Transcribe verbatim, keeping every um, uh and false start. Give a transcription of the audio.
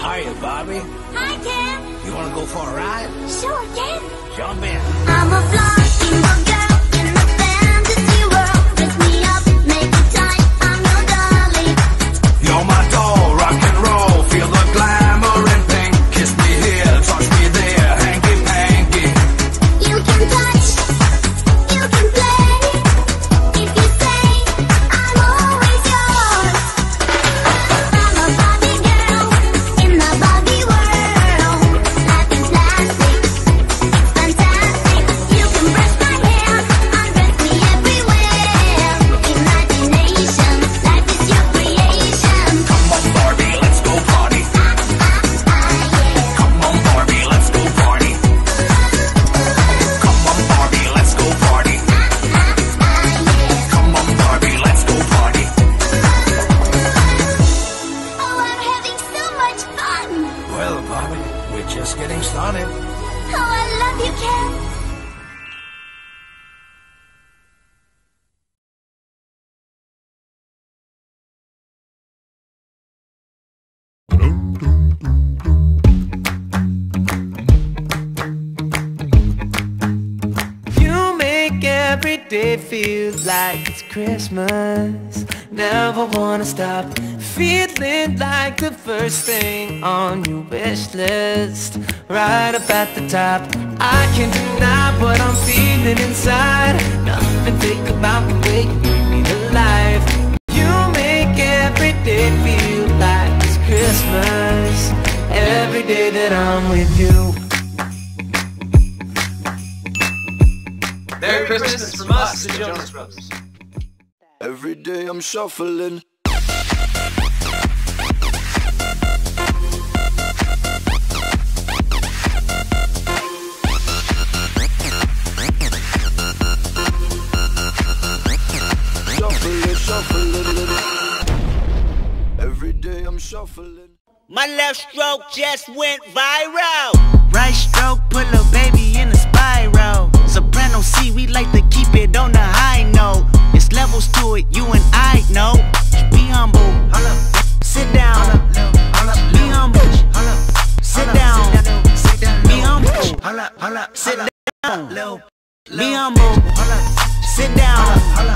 Hiya, Bobby. Hi, Ken. You wanna go for a ride? Sure, Ken. Jump in. I'm a flying girl in the fantasy world. Dress me up, make it tight. I'm your darling. You're my doll, rock and roll. Feel the glamour and pink. Kiss me here, touch me there, hanky panky. You can touch, you can play. If you say I'm always yours. I'm a Barbie girl in the Barbie world. Life is plastic, it's fantastic. You can brush my hair, undress me everywhere. Imagination, life is your creation. Come on, Barbie, let's go party. Come on, Barbie, let's go party. Come on, Barbie, let's go party. Come on, Barbie, let's go party. Oh, I'm having so much fun. Well, Bobby, we're just getting started. Oh, I love you, Ken. You make every day feel like it's Christmas. Never wanna stop feeling like the first thing on your wish list. Right up at the top, I can't deny what I'm feeling inside. Nothing fake about the way you bring me to life. You make every day feel like it's Christmas. Every day that I'm with you. Merry Christmas from us, the Jonas Brothers. Every day I'm shuffling. Shuffling, shuffling. Every day I'm shuffling. My left stroke just went viral. Right stroke, put a baby in a spiral. Soprano C, we like to keep it on the high note. It's levels to it, you and I know. Be humble, sit down. Be humble, sit down. Be humble, sit down. Be humble, sit down.